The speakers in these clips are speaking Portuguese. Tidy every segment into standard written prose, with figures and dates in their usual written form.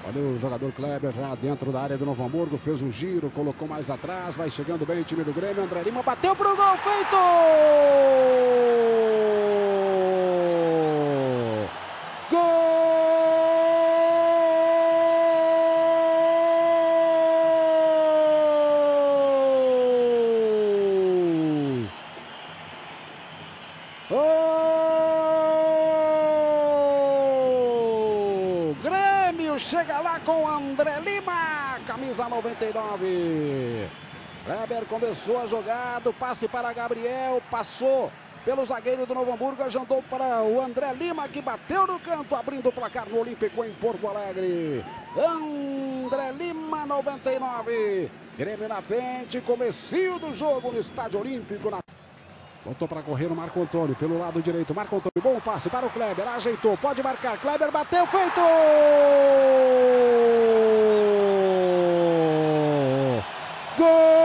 Olha o jogador Kleber já dentro da área do Novo Hamburgo, fez um giro, colocou mais atrás, vai chegando bem o time do Grêmio. André Lima bateu pro gol, feito! Gol! Grêmio chega lá com André Lima, camisa 99. Kleber começou a jogada, o passe para Gabriel, passou pelo zagueiro do Novo Hamburgo, ajudou para o André Lima, que bateu no canto, abrindo o placar no Olímpico em Porto Alegre. André Lima, 99. Grêmio na frente, comecinho do jogo no Estádio Olímpico. Voltou para correr o Marco Antônio, pelo lado direito. Marco Antônio, bom passe para o Kleber, ajeitou, pode marcar. Kleber bateu, feito! Gol!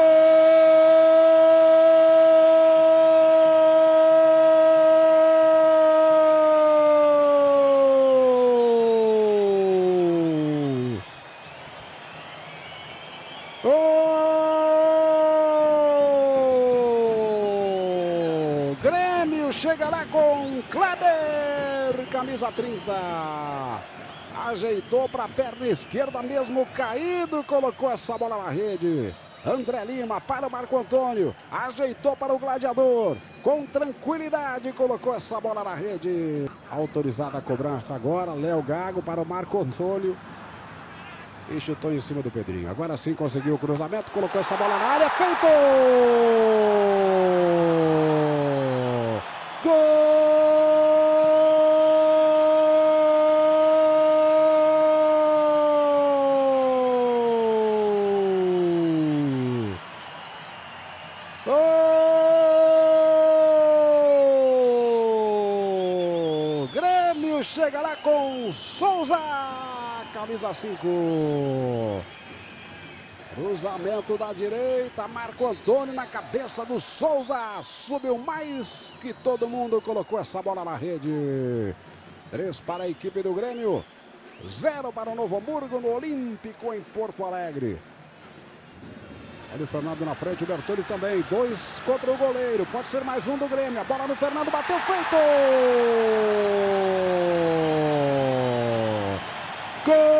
Grêmio chega lá com Kleber, camisa 30. Ajeitou para a perna esquerda mesmo caído, colocou essa bola na rede. André Lima para o Marco Antônio, ajeitou para o Gladiador, com tranquilidade colocou essa bola na rede. Autorizada a cobrança agora, Léo Gago para o Marco Antônio. E chutou em cima do Pedrinho. Agora sim conseguiu o cruzamento, colocou essa bola na área, feito! Gol! Oh! Grêmio chega lá com Souza, camisa 5. Cruzamento da direita, Marco Antônio na cabeça do Souza, subiu mais que todo mundo, colocou essa bola na rede. 3 para a equipe do Grêmio, 0 para o Novo Hamburgo no Olímpico em Porto Alegre. Olha o Fernando na frente, o Bertolli também, 2 contra o goleiro, pode ser mais um do Grêmio, a bola no Fernando, bateu, feito! Gol!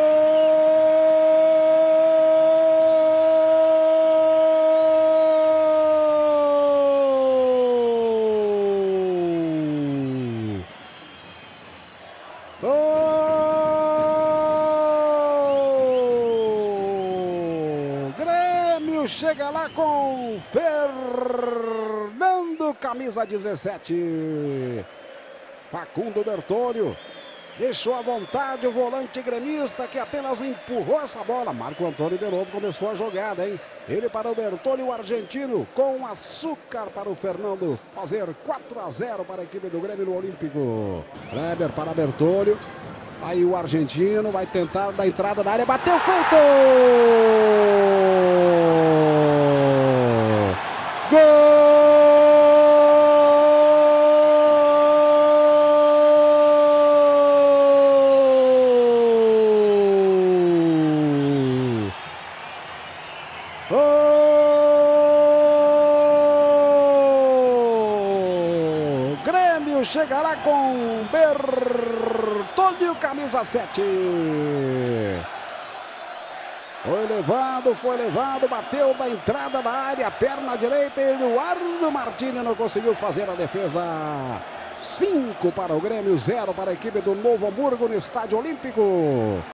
Grêmio chega lá com Fernando, camisa 17. Facundo Bertolli deixou à vontade o volante gremista, que apenas empurrou essa bola. Marco Antônio de novo começou a jogada, hein? Ele para o Bertolli, o argentino, com açúcar para o Fernando fazer 4-0 para a equipe do Grêmio no Olímpico. Kleber para Bertolli. Aí o argentino vai tentar da entrada da área, bateu, feito! Gol! Grêmio chegará com Bertolli, camisa 7. Foi levado, bateu da entrada da área, perna direita, e o Eduardo Martini não conseguiu fazer a defesa. 5 para o Grêmio, 0 para a equipe do Novo Hamburgo no Estádio Olímpico.